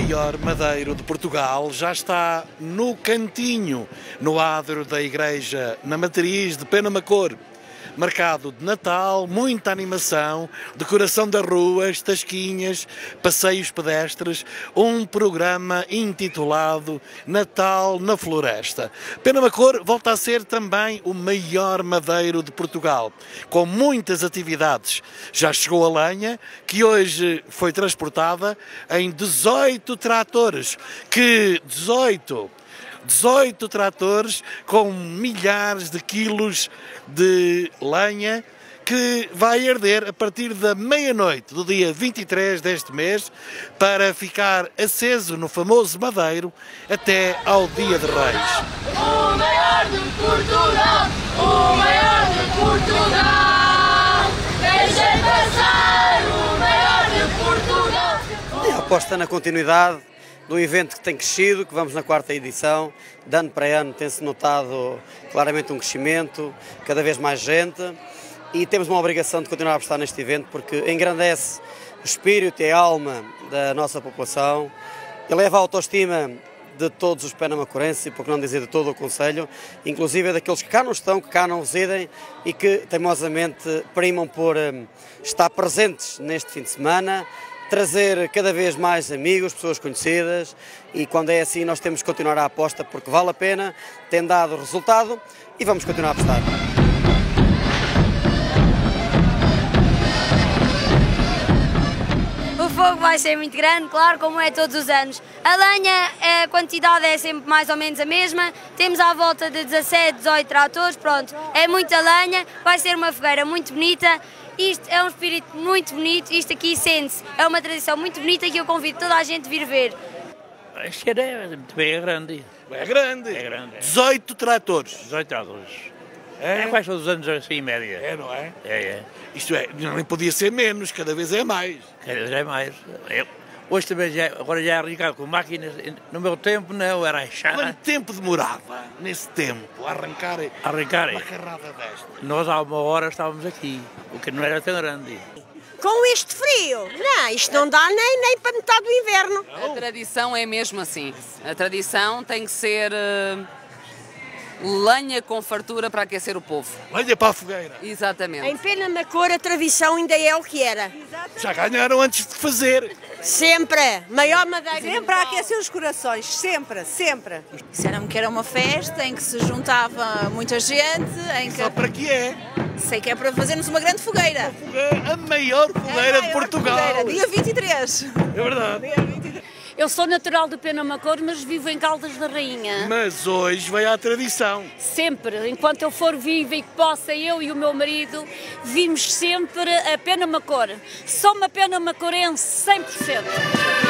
maior madeiro de Portugal já está no cantinho, no adro da igreja, na matriz de Penamacor. Marcado de Natal, muita animação, decoração das ruas, tasquinhas, passeios pedestres, um programa intitulado Natal na Floresta. Penamacor volta a ser também o maior madeiro de Portugal, com muitas atividades. Já chegou a lenha, que hoje foi transportada em 18 tratores, 18 tratores com milhares de quilos de lenha que vai arder a partir da meia-noite do dia 23 deste mês para ficar aceso no famoso madeiro até ao Dia de Reis. O maior de Portugal, o maior de Portugal, deixem passar o maior de Portugal. É a aposta na continuidade de um evento que tem crescido, que vamos na 4ª edição, de ano para ano tem-se notado claramente um crescimento, cada vez mais gente, e temos uma obrigação de continuar a apostar neste evento porque engrandece o espírito e a alma da nossa população, eleva a autoestima de todos os penamacorenses, e por que não dizer de todo o concelho, inclusive daqueles que cá não estão, que cá não residem e que teimosamente primam por estar presentes neste fim de semana, trazer cada vez mais amigos, pessoas conhecidas, e quando é assim nós temos que continuar a aposta porque vale a pena, tem dado resultado e vamos continuar a apostar. O fogo vai ser muito grande, claro, como é todos os anos. A lenha, a quantidade é sempre mais ou menos a mesma, temos à volta de 17, 18 tratores, pronto, é muita lenha, vai ser uma fogueira muito bonita. Isto é um espírito muito bonito, isto aqui sente-se, é uma tradição muito bonita que eu convido toda a gente a vir ver. Este é grande. É grande. É grande. 18 tratores. 18 tratores. É quase todos os anos assim em média. É, não é? É. Isto é, nem podia ser menos, cada vez é mais. Cada vez é mais. Hoje também agora já é arrancado com máquinas. No meu tempo não, era achar. Quanto tempo demorava, nesse tempo, a arrancar uma carrada desta? Nós há uma hora estávamos aqui, o que não era tão grande. Com este frio, não, isto não dá nem para metade do inverno. A tradição é mesmo assim. A tradição tem que ser lenha com fartura para aquecer o povo. Lenha para a fogueira. Exatamente. Em Penamacor a tradição ainda é o que era. Já ganharam antes de fazer. Sempre, maior madeira. Sempre a aquecer os corações, sempre, sempre. Disseram-me que era uma festa em que se juntava muita gente, em que... Só para que é? Sei que é para fazermos uma grande fogueira. A maior fogueira de Portugal. Fogueira, dia 23. É verdade. Dia 23. Eu sou natural de Penamacor, mas vivo em Caldas da Rainha. Mas hoje vai à tradição. Sempre, enquanto eu for viva e que possa, eu e o meu marido, vimos sempre a Penamacor. Sou uma penamacorense 100%.